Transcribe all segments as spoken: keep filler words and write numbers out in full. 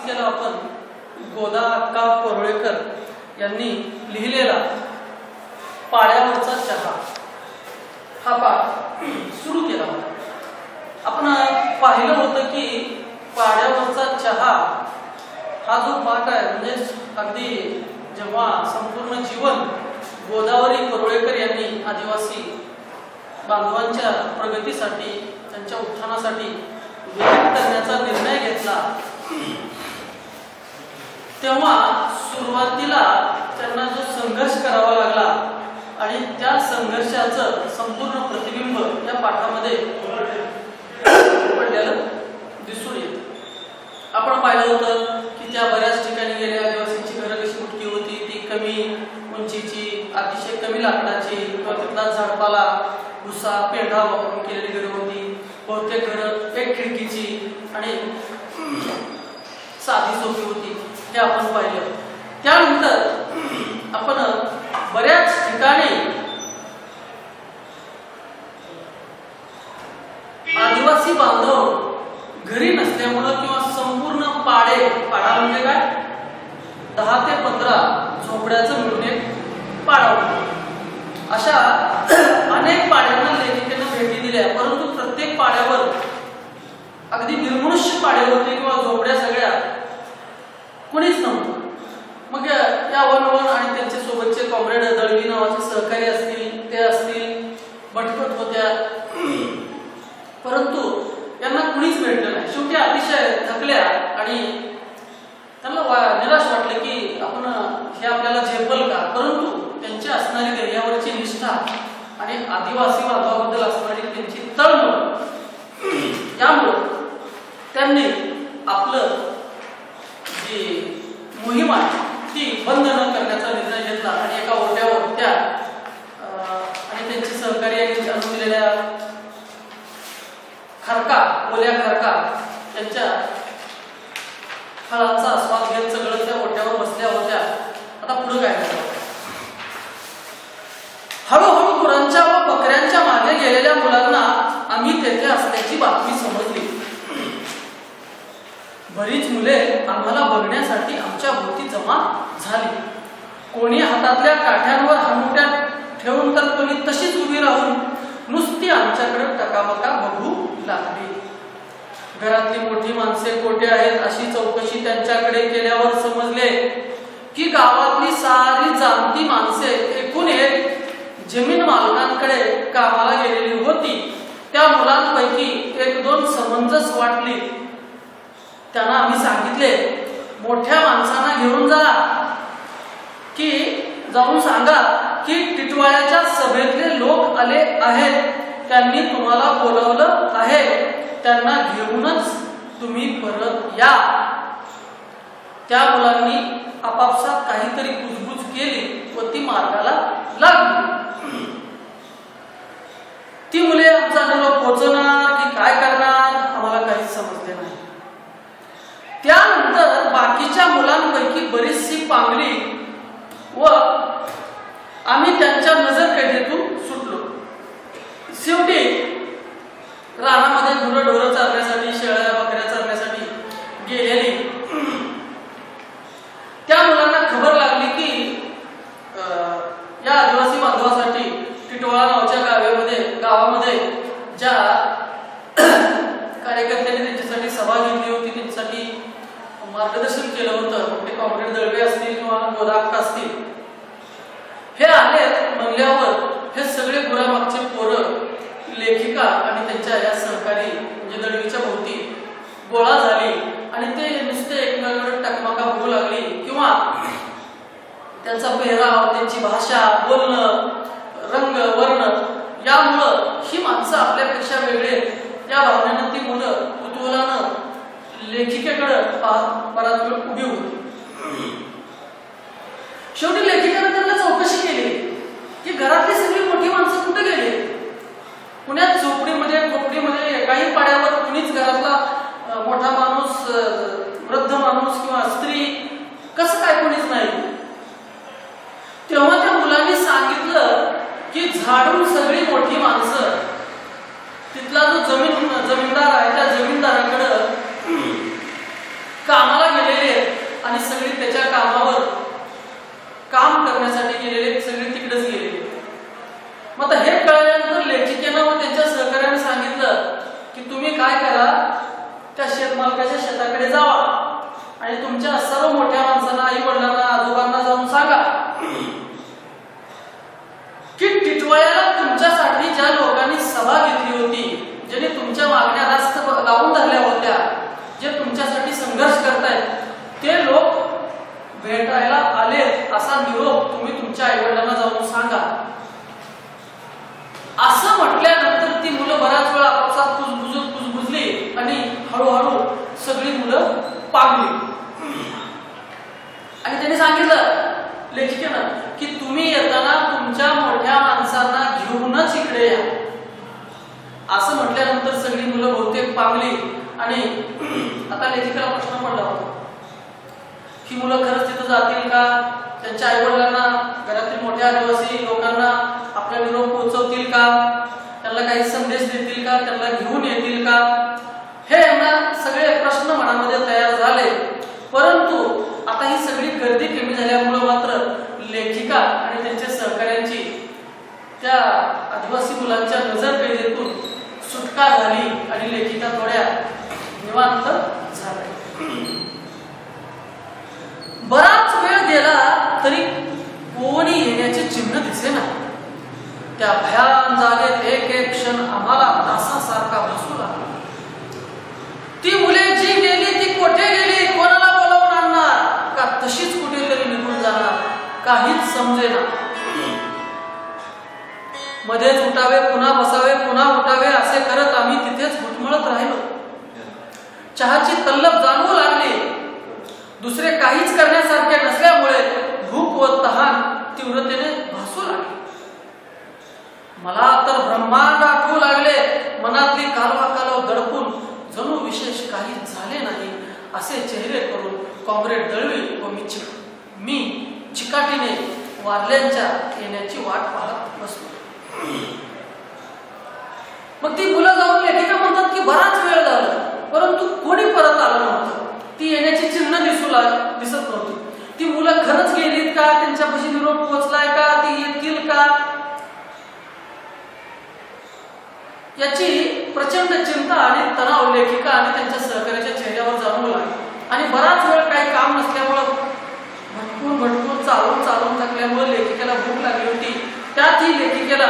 मासिकेला आपण गोदा अक्का परुळेकर यांनी लिहिलेला पाड्यावरचा चहा हा पाठ सुरू केला होता. आपण पाहिलं होतं की पाड्यावरचा चहा हा जो पाठ आहे म्हणजे अगदी जेव्हा संपूर्ण जीवन गोदावरी परुळेकर यांनी आदिवासी बांधवांच्या प्रगतीसाठी त्यांच्या उत्थानासाठी व्यक्त करण्याचा निर्णय घेतला तेव्हा सुरुवातीला त्यांना जो संघर्ष करावा लागला आणि त्या संघर्षाचं संपूर्ण प्रतिबिंब या पाठामध्ये पडलेलं दिसून येतं. आपण पाहिलं होतं की त्या बऱ्याच ठिकाणी गेल्या आदिवासींची घरं कशी मोठी होती, ती कमी उंचीची, अतिशय कमी लाकडाची किंवा तिथला झाडपाला भुसा पेंढा वापरून केलेली घरं होती. बहुतेक घरं एक खिडकीची आणि साधी सोपी होती हे आपण पाहिलं. त्यानंतर आपण बऱ्याच ठिकाणी आदिवासी बांधव घरी नसल्यामुळं किंवा संपूर्ण पाडे पाडा म्हणजे काय दहा ते पंधरा झोपड्याचं मिळून एक पाडा होता. अशा अनेक पाड्यांना लेखिकेनं भेटी दिल्या, परंतु प्रत्येक पाड्यावर अगदी निर्मनुष्य पाडे होते किंवा झोपड्या सगळ्या कोणीच नव्हतं. मग या वन वन आणि त्यांच्या सोबतचे कॉम्रेड दळवी नावाचे सहकारी असतील ते असतील भटकत होत्या, परंतु यांना कुणीच भेटलं नाही. शेवटी अतिशय थकल्या आणि त्यांना निराश वाटलं की आपण हे आपल्याला झेपल का, परंतु त्यांची असणारी दैर्यावरची निष्ठा आणि आदिवासी बांधवाबद्दल असणारी त्यांची तळमळ यामुळं त्यांनी आपलं जी मोहीम आहे ती बंद न करण्याचा निर्णय घेतला आणि एका ओट्यावर त्या आणि त्यांची सहकार्याने आणून दिलेल्या खरका ओल्या खरका त्यांच्या फळांचा आस्वाद घेत सगळं त्या ओट्यावर बसल्या होत्या. आता पुढे काय झालं, हळूहळू गुरांच्या व बकऱ्यांच्या मागे गेलेल्या मुलांना आम्ही तेथे असल्याची बातमी समजली. बरीच मुले आम्हाला बघण्यासाठी आमच्या भोवती जमा झाली. कोणी हातातल्या काठ्यांवर हनुट्या ठेवून तर कोणी तशीच उभी राहून नुसती आमच्याकडे टकामका बघू लागली. घरातली मोठी माणसे कोठे आहेत अशी चौकशी त्यांच्याकडे केल्यावर समजले की गावातली सारी जाणती माणसे एकूण एक जमीन मालकांकडे कामाला गेलेली होती. त्या मुलांपैकी एक दोन समंजस वाटली. त्यांना आम्ही सांगितले, मोठ्या माणसांना घेऊन जा की जाऊन सांगा की टिटवाळ्याच्या सभेतले लोक आले आहेत, त्यांनी तुम्हाला बोलवलं आहे, त्यांना घेऊनच तुम्ही परत या. त्या मुलांनी आपापसात काहीतरी कुजबुज केली व ती मार्गाला लागली. ती मुले आमचा निरोप पोहोचवणार की काय करणार आम्हाला काहीच समजले नाही. त्यानंतर बाकीच्या मुलांपैकी बरीचशी पांगली व आम्ही त्यांच्या नजरकैदेतून सुटलो. शेवटी रानामध्ये गुरं ढोरं चालण्यासाठी शेळ्या बकऱ्या चालण्यासाठी गेलेली त्या मुलांना खबर लागली की या आदिवासी बांधवासाठी टिटवाळा नावाच्या गावामध्ये गावामध्ये ज्या कार्यकर्त्यांनी त्यांच्यासाठी सभा घेतली होती, त्यांच्यासाठी मार्गदर्शन केलं होतं, ते कॉम्रेड दळवे असतील किंवा गोदा अक्का असतील, हे आले म्हणल्यावर हे सगळे गुरामागचे पोरं लेखिका आणि त्यांच्या या सहकारी म्हणजे दळवीच्या भोवती गोळा झाली आणि ते नुसते एकमेकांकडे टकमका बघू लागली किंवा त्यांचा पेहराव, त्यांची भाषा, बोलणं, रंग, वर्ण यामुळं ही माणसं आपल्यापेक्षा वेगळे या भावनेनं ती मुलं कुतूहलानं लेखिकेकडे पाहत बराच वेळ उभी होती. शेवटी लेखिकेनं त्यांना चौकशी केली की घरातली सगळी मोठी माणसं कुठे गेली. पुण्यात झोपडीमध्ये खोपडीमध्ये एकाही पाड्यावर कुणीच घरातला मोठा माणूस, वृद्ध माणूस किंवा स्त्री कसं काय कोणीच नाही. तेव्हा त्या मुलांनी सांगितलं की झाडून सगळी मोठी माणसं तिथला जो जमीन जमीनदार आहे त्या जमीनदाराकडे कामाला गेलेली शेतमालकाच्या शेताकडे जावा आणि तुमच्या सर्व मोठ्या माणसांना, आई वडिलांना, आजोबांना जाऊन सांगा की टिटवाळ्याला तुमच्यासाठी ज्या लोकांनी सभा घेतली होती, ज्यांनी तुमच्या मागण्या रास्त लावून धरल्या होत्या, जे तुमच्यासाठी संघर्ष करतायत, ते लोक भेटायला आले असा निरोप तुम्ही तुमच्या आई वडिलांना जाऊन सांगा. असं म्हटल्यानंतर ती मुलं बऱ्याच वेळा आपापसात कुजबुजून कुजबुजली आणि हळूहळू सगळी मुलं पागली. आणि त्यांनी सांगितलं लेखिकेनं की तुम्ही येताना तुमच्या मोठ्या माणसांना घेऊनच इकडे या. असं म्हटल्यानंतर सगळी मुलं बहुतेक पागली. आणि आता लेखिकेला प्रश्न पडला होता की मुलं खरंच तिथं जातील का, त्यांच्या आई वडिलांना, घरातील मोठ्या आदिवासी लोकांना आपला निरोप पोहोचवतील का, त्यांना काही संदेश देतील का, त्यांना घेऊन येतील का, हे यांना सगळे प्रश्न मनामध्ये तयार झाले. परंतु आता ही सगळी गर्दी कमी झाल्यामुळे मात्र लेखिका आणि त्यांच्या सहकाऱ्यांची त्या आदिवासी मुलांच्या नजरकैदेतून सुटका झाली आणि लेखिका थोड्या निवांत झाल्या. बराच वेळ गेला तरी कोणी येण्याचे चिन्ह दिसेना. त्या भयान जागेत एक एक क्षण आम्हाला तासासारखा भासू लागला. ती मुले जी गेली ती कोठे गेली, कोणाला बोलावून आणणार का तशीच कुठेतरी निघून जाणार, काहीच समजेना. मध्येच उठावे, पुन्हा बसावे, पुन्हा उठावे असे करत आम्ही तिथेच घुटमळत राहिलो. चहाची तल्लफ जाणवू लागली. दुसरे काहीच करण्यासारखे नसल्यामुळे भूक व तहान तीव्रतेने भासू लागली. मला तर ब्रह्मांड आठवू लागले. मनातली कालवाकालव दडपून जणू विशेष काही झाले नाही असे चेहरे करून कॉम्रेड दळवी व मी मी चिकाटीने वारल्यांच्या येण्याची वाट पाहत बसलो. मग ती मुलं जाऊन लेखिका म्हणतात की बराच वेळ झाला परंतु कोणी परत आलं नव्हतं. ती येण्याची चिन्ह दिसू लाग दिसत नव्हती. ती मुलं खरंच गेलीत का, त्यांच्यापाशी निरोप पोहोचलाय का, ती येतील का, याची प्रचंड चिंता आणि तणाव लेखिका आणि त्यांच्या सहकार्याच्या चेहऱ्यावर जाणवू लागला. आणि बराच वेळ काही काम नसल्यामुळं भटकून भटकून चालून चालून थकल्यामुळे लेखिकेला भूक लागली होती. त्यात ही लेखिकेला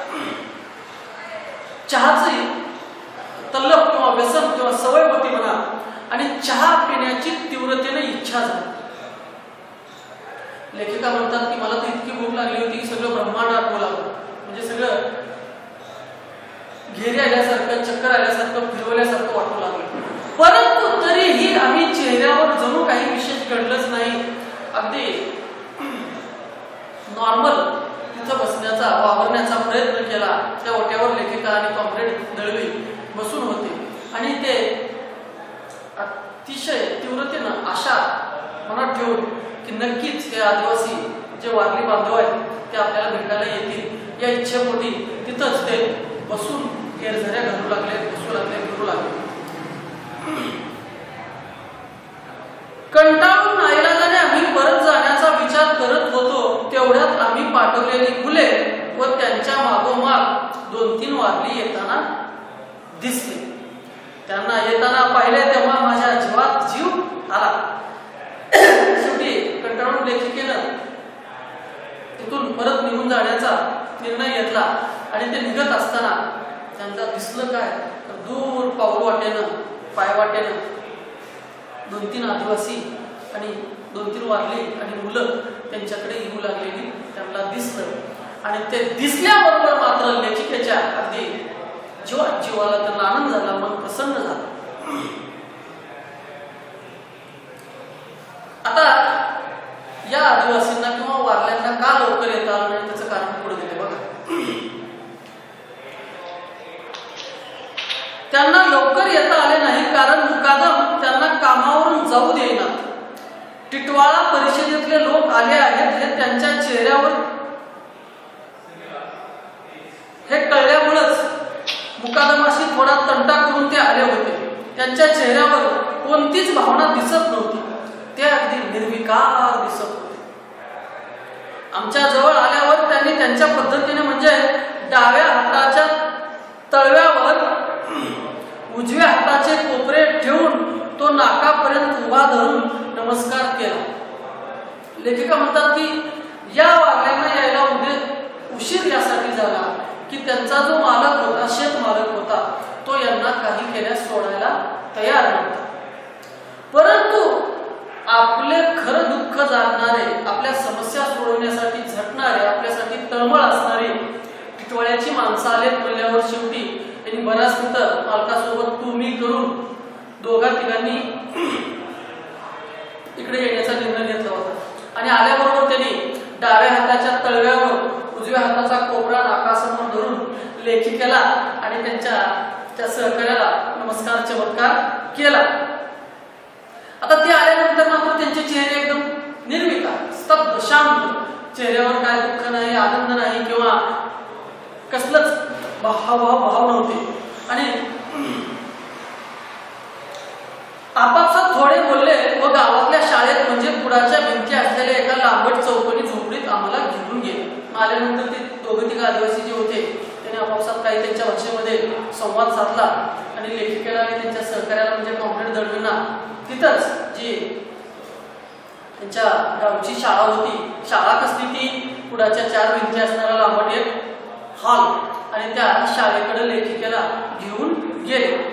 चहाची तल्लफ किंवा व्यसन किंवा सवय होती म्हणा आणि चहा पिण्याची तीव्रतेने इच्छा झाली. लेखिका म्हणतात की मला तर इतकी भूक लागली होती की सगळं ब्रह्मांड आठवू लागलं. म्हणजे सगळं घेरी आल्यासारखं, चक्कर आल्यासारखं, फिरवल्यासारखं वाटू लागलं. परंतु तरीही आम्ही चेहऱ्यावर जणू काही विशेष घडलंच नाही. अगदी नॉर्मल तिथं बसण्याचा, वावरण्याचा प्रयत्न केला. त्या ओट्यावर लेखिका आणि कॉम्रेड दळवी बसून होते आणि ते अतिशय तीव्रतेनं आशा मनात ठेवून की नक्कीच हे आदिवासी जे वारली बांधव आहेत ते आपल्याला भेटायला येतील या इच्छेपोटी तिथंच ते बसून केरझऱ्या घालू लागले, बसू लागले, फिरू लागले. कंटाळून नाईलाजाने आम्ही परत जाण्याचा विचार करत होतो तेवढ्यात आम्ही पाठवलेली मुले व त्यांच्या मागोमाग दोन तीन वारली येताना दिसले. त्यांना येताना पाहिले तेव्हा माझ्या जीवात जीव आला. शेवटी कंटाळून लेखिकेनं तिथून परत निघून जाण्याचा निर्णय घेतला आणि ते निघत असताना त्यांना दिसलं काय तर दूर पाऊल वाटेनं, पाय वाटेनं दोन तीन आदिवासी आणि दोन तीन वारली आणि मुलं त्यांच्याकडे येऊ लागलेली त्यांना दिसलं. आणि ते दिसल्याबरोबर मात्र लेखिकेच्या अगदी जीवा जीवाला त्यांना आनंद झाला, मन प्रसन्न झालं. आता या आदिवासींना किंवा वारल्यांना का लवकर येता आलं नाही त्याचं कारण पुढे दिले बघा. त्यांना लवकर येता आले नाही कारण मुकादम त्यांना कामावरून जाऊ देईना. टिटवाळा परिषदेतले लोक आले आहेत हे त्यांच्या चेहऱ्यावर हे कळल्यामुळेच मुकादमाशी थोडा तंटा करून ते आले होते. त्यांच्या चेहऱ्यावर कोणतीच भावना दिसत नव्हती. ते अगदी निर्विकार दिसत होते. आमच्या जवळ आल्यावर त्यांनी त्यांच्या पद्धतीने म्हणजे डाव्या हाताच्या तळव्यावर उजव्या हाताचे कोपरे ठेवून तो नाकापर्यंत उभा धरून नमस्कार केला. लेखिका म्हणतात की या वारल्यांना यायला उद्या उशीर यासाठी झाला की त्यांचा जो मालक होता, शेत मालक होता, तो यांना काही केल्यास सोडायला तयार नव्हता. परंतु आपले खरं दुःख जाणणारे, आपल्या समस्या सोडवण्यासाठी झटणारे, आपल्यासाठी तळमळ असणारे टिटवाळ्याची माणसं आलेत म्हणल्यावर शेवटी त्यांनी बराच तिथं मालकासोबत तू मी करून दोघा तिघांनी इकडे येण्याचा निर्णय घेतला होता. आणि आल्याबरोबर त्यांनी डाव्या हाताच्या तळव्यावर उजव्या हाताचा कोपरा नाकासमोर धरून लेखिकेला आणि त्यांच्या त्या सहकार्याला नमस्कार चमत्कार केला. आता ते आल्यानंतर मात्र त्यांचे चेहरे एकदम निर्विकार, स्तब्ध, शांत, चेहऱ्यावर काय दुःख नाही, आनंद नाही किंवा कसलंच भाव भाव नव्हते. आणि आपापसात थोडे बोलले व गावातल्या शाळेत म्हणजे पुढाच्या भिंती असलेल्या एका लांबट चौकोनी झोपडीत आम्हाला घेऊन गेले. आल्यानंतर ते दोघे तिघे आदिवासी जे होते त्यांनी आपापसात काही त्यांच्या भाषेमध्ये संवाद साधला आणि लेखिकेला आणि त्यांच्या सहकार्याला म्हणजे कॉम्रेड दळवींना तिथंच जी त्यांच्या गावची शाळा होती, शाळा कसली ती पुढाच्या चार भिंती असणारा लांबट एक हॉल, आणि त्या शाळेकडे लेखिकेला घेऊन गेले.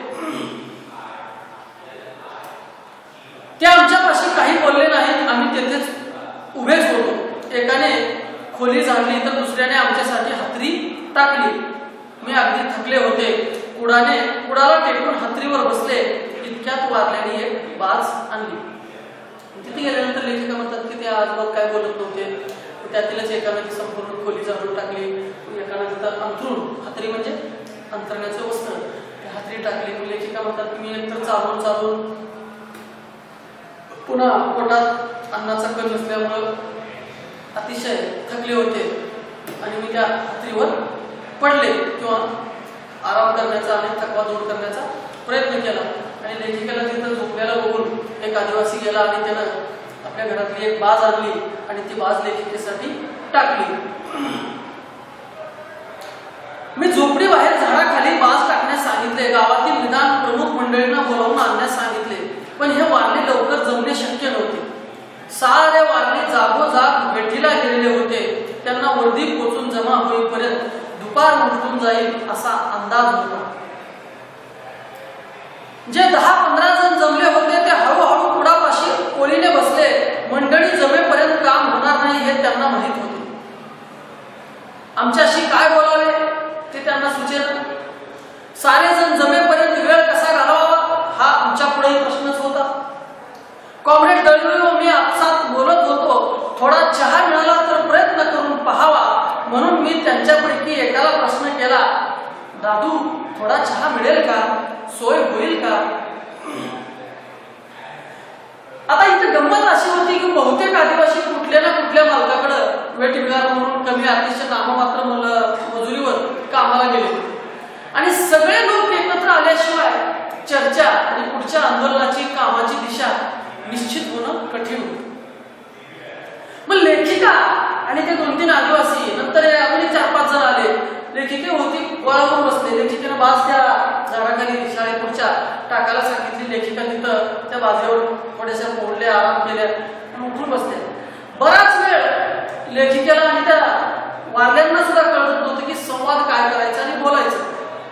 ते आमच्यापाशी काही बोलले नाहीत. आम्ही तेथेच उभेच होतो. एकाने खोली झाडली तर दुसऱ्याने आमच्यासाठी हातरी टाकली. मी अगदी थकले होते. कुडाने कुडाला टेकून हातरीवर बसले. इतक्यात वारल्याने एक बाज आणली. तिथे गेल्यानंतर लेखिका म्हणतात की ते आजवर काय बोलत नव्हते. त्यातीलच एकाने ती संपूर्ण खोली झाडून टाकली. एकाने तिथं अंथरून, हातरी म्हणजे अंतरण्याचं वस्त्र, हातरी टाकली. लेखिका म्हणतात की मी एकतर चालून चालून पुन्हा पोटात अन्नाचा कल नसल्यामुळं अतिशय थकले होते आणि मी त्या हातरीवर पडले किंवा आराम करण्याचा आणि थकवा दूर करण्याचा प्रयत्न केला. आणि लेखिकेला तिथं झोपल्याला बघून एक आदिवासी गेला आणि त्यानं आपल्या घरातली एक बाज आणली आणि ती बाज लेखिकेसाठी टाकली. मी झोपडी बाहेर झाडाखाली बाज टाकण्यास सांगितले. गावातील निदान प्रमुख मंडळींना बोलावून आणण्यास सांगितले, पण हे वारले लवकर जमणे शक्य नव्हते. सारे वारले जागोजाग भेटीला गेलेले होते. त्यांना वर्दी पोचून जमा होईपर्यंत दुपार उलटून जाईल असा अंदाज होता. जे दहा पंधरा जण जमले होते ते हळूहळू पुढापाशी कोळीने बसले. मंडळी जमेपर्यंत काम होणार नाही हे त्यांना माहित होते. आमच्याशी काय बोलावे ते त्यांना सुचेना. सारे जण जमेपर्यंत वेळ कसा घालवावा हा आमच्या पुढे प्रश्नच होता. कॉम्रेड दळवी व मी आपसात बोलत होतो. थोडा चहा मिळाला तर प्रयत्न करून पहावा म्हणून मी त्यांच्यापैकी एकाला प्रश्न केला, दादू थोडा चहा मिळेल का, सोय होईल का? आता इथे गंमत अशी होती की बहुतेक आदिवासी कुठल्या ना कुठल्या मालकाकडे वेठबिगार म्हणून कमी अतिशय नाममात्र मजुरीवर कामाला गेले आणि सगळे लोक एकत्र आल्याशिवाय चर्चा आणि पुढच्या आंदोलनाची कामाची दिशा निश्चित होणं कठीण होतं. मग लेखिका आणि ते दोन तीन आदिवासी, नंतर अजून चार पाच जण आले. लेखिके होती गोळावरून बसले. लेखिकेनं बाज त्या झाडाखाली शाळेपुढच्या टाकायला सांगितली. लेखिका तिथं त्या बाजेवर थोड्याशा पोहडल्या, आराम केल्या आणि उठून बसल्या. बराच वेळ लेखिकेला आणि त्या वारल्यांना सुद्धा कळत नव्हतं की संवाद काय करायचा आणि बोलायचं.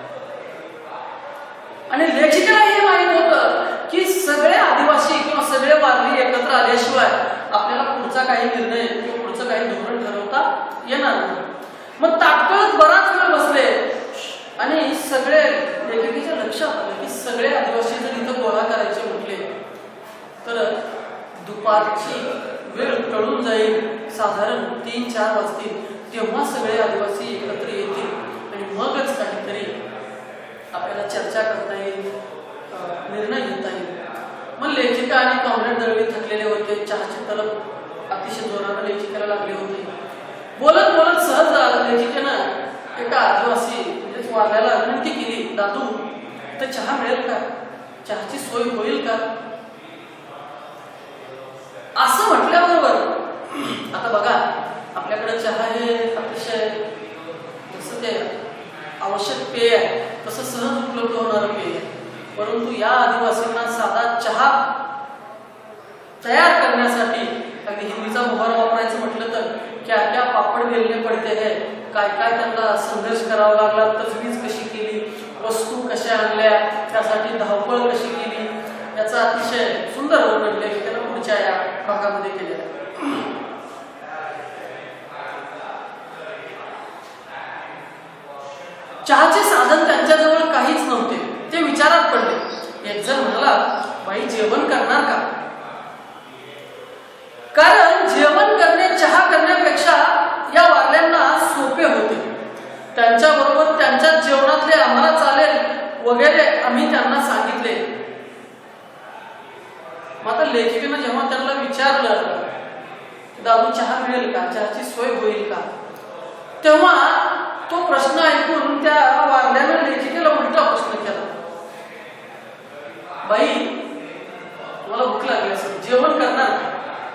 आणि लेखिकेला हे माहित होतं की सगळे आदिवासी किंवा सगळे वारली एकत्र आल्याशिवाय आपल्याला पुढचा काही निर्णय किंवा पुढचं काही धोरण ठरवता येणार नाही. मग तात्काळ बराच वेळ बसले आणि सगळे लेखिकेच्या लक्षात आलं की सगळे आदिवासी जर इथं गोळा करायचे म्हटले तर दुपारची वेळ टळून जाईल. साधारण तीन चार वाजतील. तेव्हा सगळे आदिवासी एकत्र येतील आणि मगच काहीतरी आपल्याला चर्चा करता येईल, निर्णय घेता येईल. मग लेखिका आणि कॉम्रेड दळवी थकलेले होते. चहाचे तलप अतिशय जोराने लेखिकेला लागले होते. बोलत बोलत सहज लेखिकेनं एका आदिवासी म्हणजे वारल्याला विनंती केली, दादू तर चहा मिळेल का, चहाची सोय होईल का? असं म्हटल्याबरोबर आता बघा आपल्याकडे चहा हे अतिशय जसं ते आवश्यक पेय आहे तसं सहज उपलब्ध होणारं पेय आहे. परंतु या आदिवासींना साधा चहा तयार करण्यासाठी अगदी हिंदीचा मुहार वापरायचं म्हटलं तर क्या क्या पापड बेलने पडते है, काय काय त्यांना संघर्ष करावा लागला, तजवीज कशी केली, वस्तू कशा आणल्या, त्यासाठी धावपळ कशी केली, याचा अतिशय सुंदर वर्णन लेखकाने पुढच्या या भागामध्ये केलेलं आहे. चहाचे साधन त्यांच्याजवळ काहीच नव्हते. ते विचारात पडले. एक जण म्हणाला, बाई जेवण करणार का? कारण जेवण करणे चहा करण्यापेक्षा या वारल्यांना सोपे होते. त्यांच्याबरोबर त्यांच्या जेवणातले आम्हाला चालेल वगैरे आम्ही त्यांना सांगितले. मात्र लेखिकेनं जेव्हा त्यांना विचारलं, दादू चहा मिळेल का, चहाची सोय होईल का, तेव्हा तो प्रश्न ऐकून त्या वारल्यानं लेखिकेला उलटा प्रश्न केला. बाई तुम्हाला भूक लागली असेल, जेवण करणार का?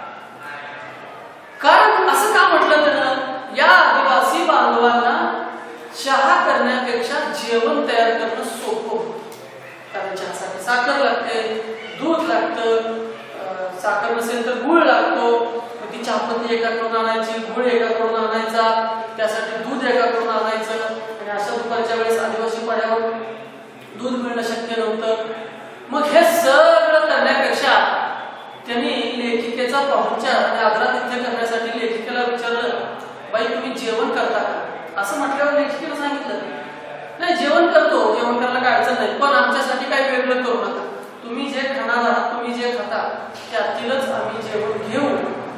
कारण असं का म्हटलं त्यानं, या आदिवासी बांधवांना चहा करण्यापेक्षा जेवण तयार करणं सोपं होतं. कारण चहासाठी साखर लागते, दूध लागतं, साखर नसेल तर गुळ लागतो. ती चहापत्ती एकाकडून आणायची, गुळ एकाकडून आणायचा, त्यासाठी दूध एकाकडून आणायचं. आणि अशा दुपारच्या वेळेस आदिवासी पाड्यावर दूध मिळणं शक्य नव्हतं. मग हे सगळं करण्यापेक्षा त्यांनी लेखिकेचा पाहुणचार आणि आदरातिथ्य करण्यासाठी लेखिकेला विचारलं, बाई तुम्ही जेवण करता का? असं म्हटल्यावर लेखिकेला सांगितलं, नाही जेवण करतो, जेवण करायला काय अडचण नाही, पण आमच्यासाठी काही वेगळं करू नका. तुम्ही जे खाणार आहात, तुम्ही जे खाता त्यातीलच आम्ही जेवण घेऊ.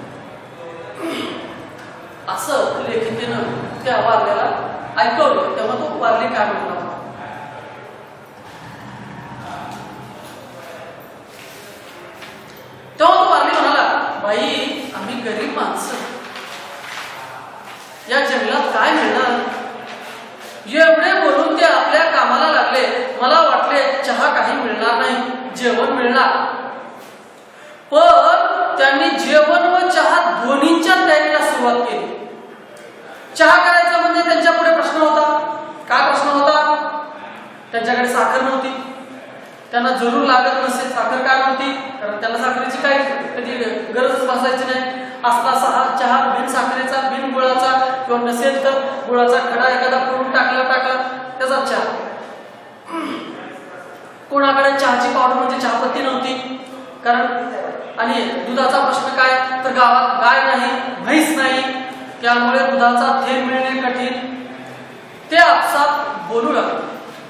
असं लेखिकेनं त्या वारल्याला ऐकवलं. तेव्हा तो वारली काय म्हणला, तेव्हा तो वारली म्हणाला, बाई आम्ही गरीब माणसं, या जंगलात काय मिळणार? एवढे बोलून ते आपल्या कामाला लागले. मला वाटले चहा काही मिळणार नाही, जेवण मिळणार. पण त्यांनी जेवण व चहा दोन्हींच्या तयारीला सुरुवात केली. चहा करायचा म्हणजे त्यांच्या पुढे प्रश्न होता. काय प्रश्न होता? त्यांच्याकडे साखर नव्हती. त्यांना जरूर लागत नसेल साखर, काय नव्हती? कारण त्यांना साखरेची काही कधी गरजच भासायची नाही. असला सहा चहा बिन साखरेचा, बिन गुळाचा, किंवा नसेल तर गुळाचा खडा एखादा करून टाकला टाकला त्याचा चहा. कोणाकडे चहाची पावडर म्हणजे चहापत्ती नव्हती. कारण आणि दुधाचा प्रश्न काय, तर गावात गाय नाही, म्हैस नाही, त्यामुळे दुधाचा थेंब मिळणे कठीण. ते आपसात बोलू लागले.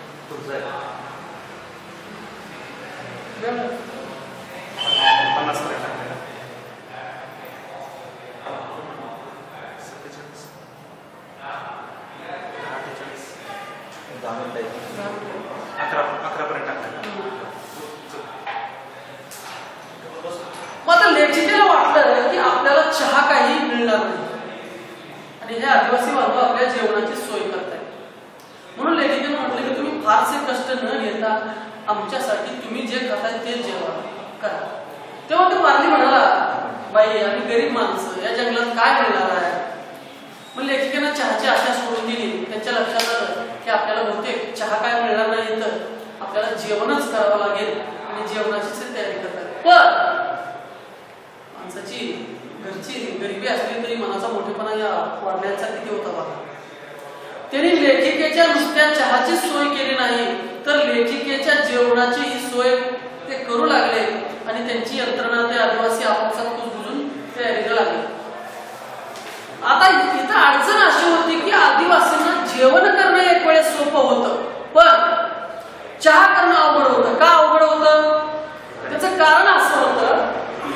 मग लेखिकेला वाटलं की आपल्याला चहा काही मिळणार नाही आणि हे आदिवासी बांधव आपल्या जेवणाची सोय करतायत. म्हणून लेखिकेने म्हटलं की तुम्ही फारसे कष्ट न घेता आमच्यासाठी तुम्ही जे खाताय ते जेवण करा. तेव्हा तो वारली म्हणाला, बाई आम्ही गरीब माणसं, या जंगलात काय मिळणार आहे? मग लेखिकेनं चहाची आशा सोडून दिली. त्यांच्या लक्षात आलं की आपल्याला बहुतेक चहा काय मिळणार नाही, तर आपल्याला जेवणच करावं लागेल आणि जेवणाचीच तयारी करतात. पण माणसाची घरची गरिबी असली तरी मनाचा मोठेपणा या वाढण्याचा किती होता बघा. त्यांनी लेखिकेच्या नुसत्या चहाची सोय केली नाही, तर लेखिकेच्या जेवणाची ही सोय ते करू लागले आणि त्यांची यंत्रणा ते आदिवासी आपापसात कुजबुजून तयारीला लागले. आता इथं अडचण अशी होती की आदिवासींना जेवण करणं एक वेळेस सोपं होतं, पण चहा करणं अवघड होतं. का अवघड होतं? त्याचं कारण असं होतं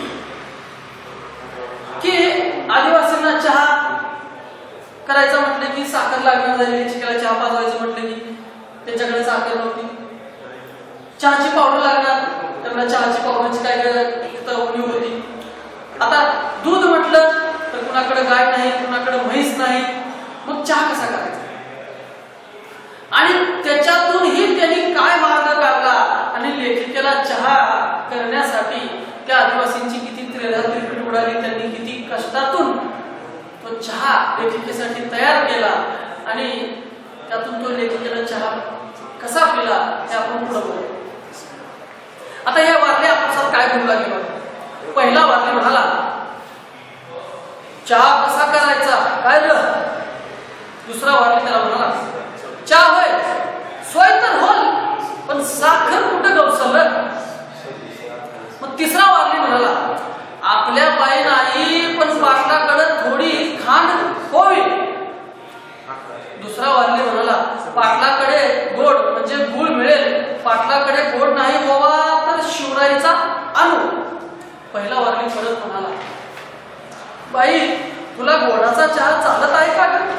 की आदिवासींना चहा करायचं म्हटलं की साखर लागणार झाली. चिकला चहा पाजवायचं म्हटलं की त्यांच्याकडे साखर नव्हती. चहाची पावडर लागणार, त्यांना चहाची पावडरची काय उणीव होती. आता दूध म्हटलं तर कुणाकडे गाय नाही, कुणाकडे म्हैस नाही, मग चहा कसा करायचा? आणि त्याच्यातूनही त्यांनी काय मार्ग काढला आणि लेखिकेला चहा करण्यासाठी त्या आदिवासींची किती त्रेधा त्रिपीठ उडाली. त्यांनी किती कष्टातून तो चहा लेखिकेसाठी तयार केला आणि त्यातून तो लेखिकेला चहा कसा पिला हे आपण पुढे बघू. आता या वारले आपल्याला काय बोलू लागले बघा. पहिला वारले म्हणाला, चहा कसा करायचा काय रे? दुसरा वारले त्याला म्हणाला, चहा होय सोय तर होल, पण साखर कुठं गवसल? मग तिसरा वारले म्हणाला, आपल्या पायी नाही पण पाटलाकडे थोडी खांड होवी. दुसरा वारले म्हणाला, पाटलाकडे गोड म्हणजे गुळ मिळेल, पाटलाकडे गोड नाही गोवा तर शिवराईचा आणू. पहिला वारली परत म्हणाला, बाई तुला गोडाचा चहा चालत आहे का ग?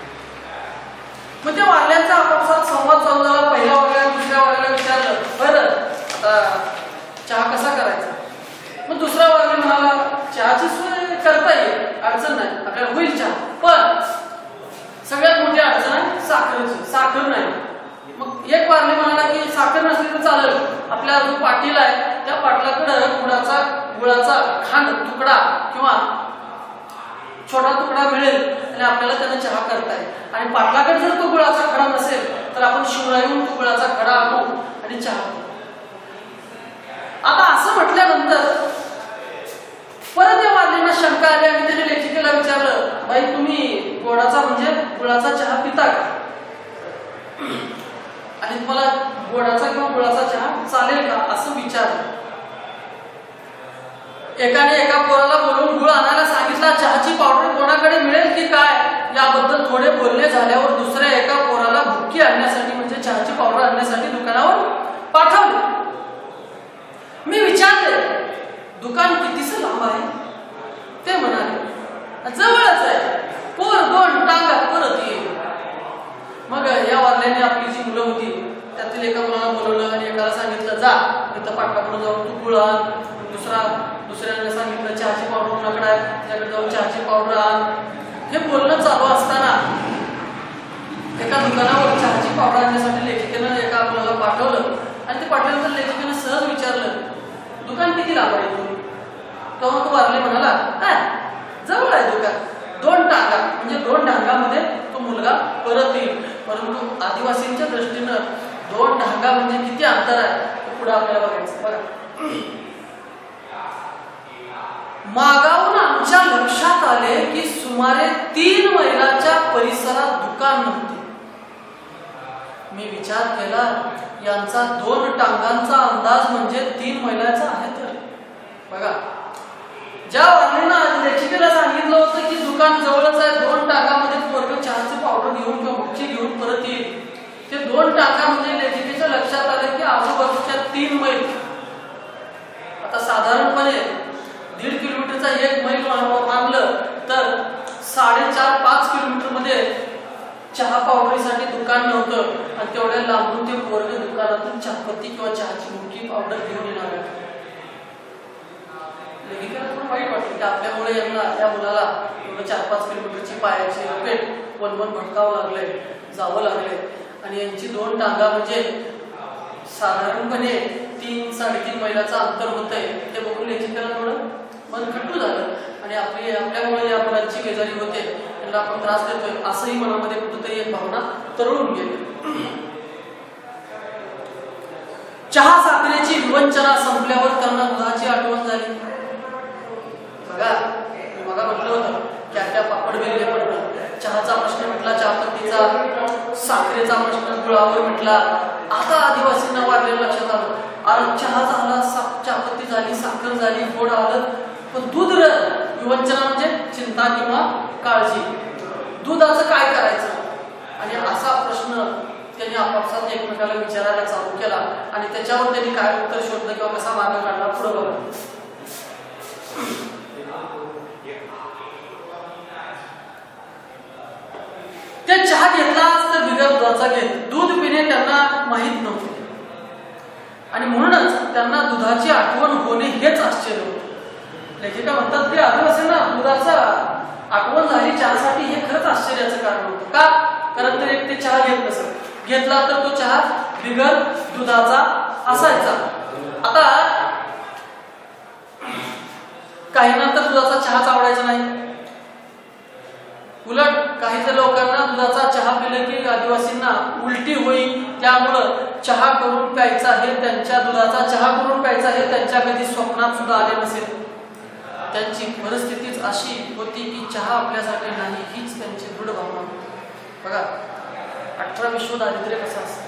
मग त्या वारल्यांचा आपापसात संवाद चालू झाला. पहिल्या वारल्याला दुसऱ्या वारल्याला विचारलं, बरं आता चहा कसा करायचा? मग दुसरा वारला म्हणाला, चहाची सोय करता येईल, अडचण नाही, आपल्याला होईल चहा, पण सगळ्यात मोठी अडचण आहे साखरेची, साखर नाही. मग एक वारले म्हणाला की साखर नसली तर चालेल, आपल्या जो पाटील आहे त्या पाटलाकडे गुळाचा गुळाचा खांड तुकडा किंवा छोटा तुकडा मिळेल आणि आपल्याला त्याने चहा करता येईल. आणि पाटलाकडे जर तो गुळाचा खडा नसेल तर आपण शिवराईहून तो गुळाचा खडा आणू आणि चहा करू. आता असं म्हटल्यानंतर परत या वारलींना शंका आली आणि त्याने लेखिकेला विचारलं, बाई तुम्ही गोडाचा म्हणजे गुळाचा चहा पिता का? आणि तुम्हाला गोडाचा किंवा गुळाचा चहा चालेल का असं विचारलं. एकाने एका पोराला बोलून गुळ आणायला सांगितला. चहाची पावडर कोणाकडे मिळेल की काय याबद्दल थोडे बोलणे झाल्यावर दुसऱ्या एका पोराला भुक्की आणण्यासाठी म्हणजे चहाची पावडर आणण्यासाठी दुकानावर पाठवले. मी विचारले, दुकान कितीच लांब आहे? ते म्हणाले, जवळच आहे, पोर दोन टांगा परत येईल. मग या वारल्याने आपली जी मुलं होती त्यातील एका मुलाला बोलवलं आणि एकाला सांगितलं, जा तिथं पाटलाकडून जाऊन तू गुळ आण. दुसरा दुसऱ्याने सांगितलं, चहाची पावडर कोणाकडे आहे त्याकडे जाऊन चहाची पावडर आण. हे बोलणं चालू असताना एका दुकानावर चहाची पावडर आणण्यासाठी लेखिकेनं एका मुलाला पाठवलं आणि ते पाठवल्यानंतर लेखिकेनं सहज विचारलं, दुकान किती लांब आहे तुम्ही? तेव्हा तो वारले म्हणाला, जवळ आहे दुकान, दोन टांगा म्हणजे दोन ढांगामध्ये तो मुलगा परत येईल. परंतु आदिवासींच्या दृष्टीनं दोन ढांगा म्हणजे किती अंतर आहे ते पुढे आपल्याला बघायचं. बघा, मागाहून आमच्या लक्षात आले की सुमारे तीन मैलाच्या परिसरात दुकान नव्हते. मी विचार केला, यांचा दोन टांगांचा अंदाज म्हणजे तीन मैलाचा आहे. तर बघा, ज्या वारलींना लेखिकेला सांगितलं होतं की दुकान जवळच आहे, दोन टांगामध्ये पोरग चहाची पावडर घेऊन किंवा भुक्की घेऊन परत येईल, ते दोन टांगा म्हणजे लेखिकेच्या लक्षात आले की आजूबाजूच्या तीन मैल. आता साधारणपणे दीड किलोमीटरचा एक मैल मानलं तर साडेचार पाच किलोमीटर मध्ये चहा पावडरीसाठी दुकान नव्हतं आणि तेवढ्या लांबून ते पोरग दुकानातून चहापत्ती किंवा चहाची भुक्की पावडर घेऊन येणार आहे. लेखिकेला थोडं वाईट वाटलं की आपल्यामुळे यांना या मुलाला चार पाच किलोमीटरची पायाची रपेट वनवन भटकावं लागलंय, जावं लागलंय. आणि यांची दोन टांगा म्हणजे साधारणपणे तीन साडेतीन मैलाचं अंतर होतंय. ते बघून लेखिकेला थोडं मन खट्टू झालं आणि आपली आपल्यामुळे या मुलांची बेजारी होते, त्यांना आपण त्रास देतोय असंही मनामध्ये कुठेतरी एक भावना तरळून गेली. चहा साखरेची विवंचना संपल्यावर त्यांना दुधाची आठवण झाली. बघा, मी बघा म्हटलं होतं की त्या पापड बेल्ले पडलं. चहाचा प्रश्न मिटला, चहापत्तीचा, साखरेचा प्रश्न गुळावर मिटला. आता आदिवासींना वाढलेलं लक्षात आलं, अरे चहा झाला, चहापत्ती झाली, साखर झाली, गोड आलं, पण दूध विवंचना म्हणजे चिंता किंवा काळजी, दुधाचं काय करायचं? आणि असा प्रश्न त्यांनी आपापसात एकमेकाला विचारायला चालू केला आणि त्याच्यावर त्यांनी काय उत्तर शोधलं किंवा कसा मार्ग काढला पुढे बघा. ते चहा घेतलाच तर बिगर दुधाचा घेत. दूध पिणे त्यांना माहीत नव्हते आणि म्हणूनच त्यांना दुधाची आठवण होणे हेच आश्चर्य होते. लेखिका म्हणतात की आदिवासींना दुधाचा आठवण झाली चहासाठी हे खरंच आश्चर्याचं कारण होतं. का? कारण तर एक ते चहा घेत नसत, घेतला तर तो चहा बिगर दुधाचा असायचा. आता काहींना तर दुधाचा चहाच आवडायचा नाही. उलट काही जर लोकांना दुधाचा चहा पिले की आदिवासींना उलटी होईल, त्यामुळं चहा करून प्यायचा हे त्यांच्या दुधाचा चहा करून प्यायचा हे त्यांच्या कधी स्वप्नात सुद्धा आले नसेल. त्यांची परिस्थितीच अशी होती की चहा आपल्यासाठी नाही हीच त्यांची दृढ भावना होती. बघा अठरा विश्व दारिद्र्य कसं असतं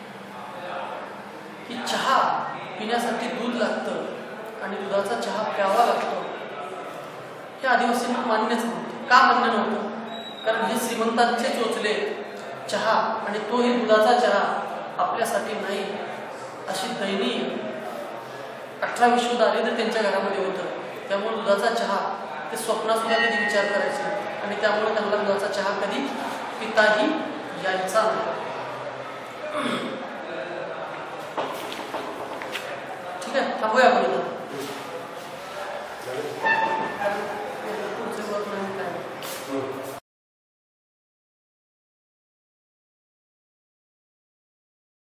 की चहा पिण्यासाठी दूध लागतं आणि दुधाचा चहा प्यावा लागतो. हे आदिवासींना मान्यच नव्हतं. का मान्य नव्हतं? कारण हे श्रीमंतांचे चोचले चहा आणि तोही दुधाचा चहा आपल्यासाठी नाही, अशी दयनीय अठरा विश्व दारिद्र्य त्यांच्या घरामध्ये होतं. त्यामुळे दुधाचा चहा ते स्वप्नासुद्धा कधी विचार करायचे नाही आणि त्यामुळे त्यांना दुधाचा चहा कधी पिताही यायचा नाही. ठीक आहे, थांबूया आपण इथं.